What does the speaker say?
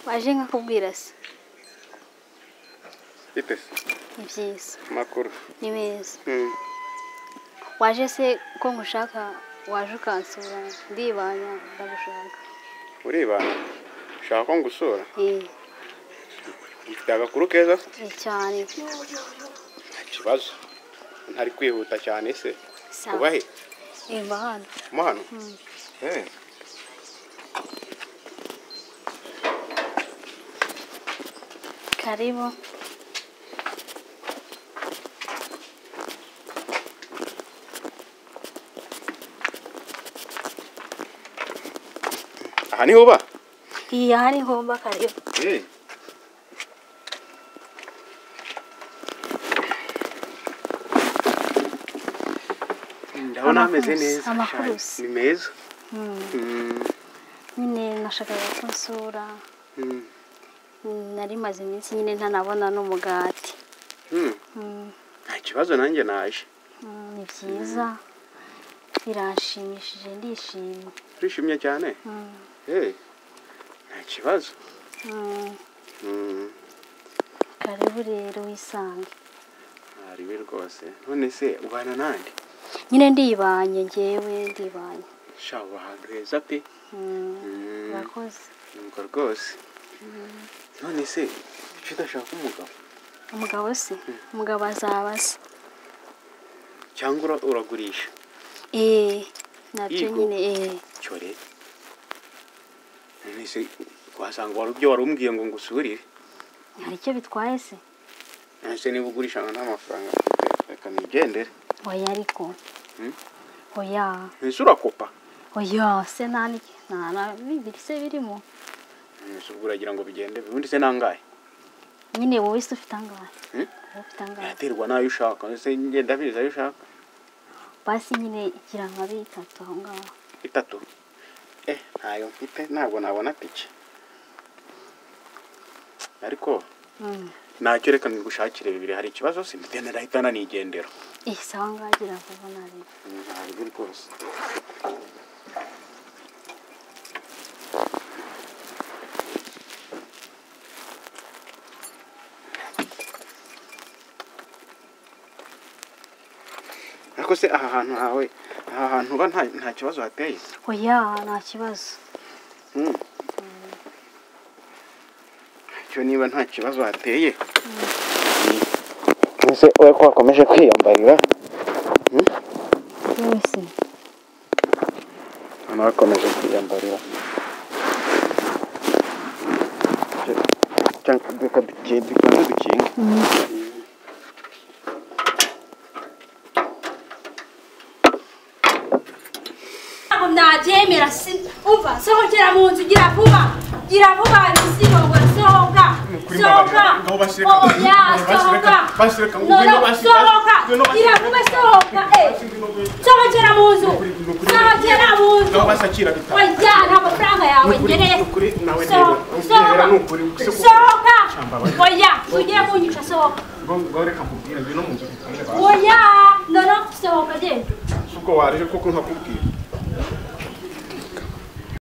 waje nkakubwira se bite ni byiza makuru ni meza waje se ko ngushaka waje ukansura ndibanya ndagushaka uribana ushaka ko ngusura mfite agakuru keza cyane ikibazo ntari kwihuta cyane se ubahe hano mo hano karibu aha niho uba iya hariho mba karibu ndabona ameze neza ni meza nyine nashakaga kunsura nari maze iminsi nyine ntanabona n'umugati nta kibazo nanjye naje ni byiza birashimishije ndishimye urishimye cyane nta kibazo karibu rero wisange hariwe rwose none se ubana nande nyine ndibanye njyewe ndibanye shaho ahantu heza pe urakoze nuko rwose none se icyo udashaka umugabo se umugabo azaba se cyangwa uragurisha nabyo nyine cyore none se wasanga ibyo wari umbwiye ngo ngusurire hari icyo bitwaye se ese niba ugurisha nta mafaranga reka nigendere oya ariko oya ese urakopa oya se nta bibiri se birimo ese uragira ngo bigende ubundi se nangahe nyine wowe se ufite angahe ufite angahe yaterwa nayo ushaka ese ngenda biza ayo ushaka basi nyine igira nka bitatu aho ngaho bitatu ntayo mfite ntabwo nabona tike ariko ntacyo reka ngushakire bibiri hari ikibazo se mfite ndahita nanigendera sawa ngagira vuba nari ntabwo rwose ariko se aha hantu uba nta kibazo hateye oya nta kibazo cyo niba nta kibazo hateye ese wowe ko wakomeje kwiyambarira wese hano wakomeje kwiyambarira reka dukinge nabyemera si umva sohokera mu nzu gira vuba ibisigo ngo sohoka oya sohoka gira vuba sohoka sohokera mu nzu oya nta mafaranga yawe ngereye sohoka oya ugiye kunyica sohoka oya nono sohoka genda ubwo warije koko nkakubwira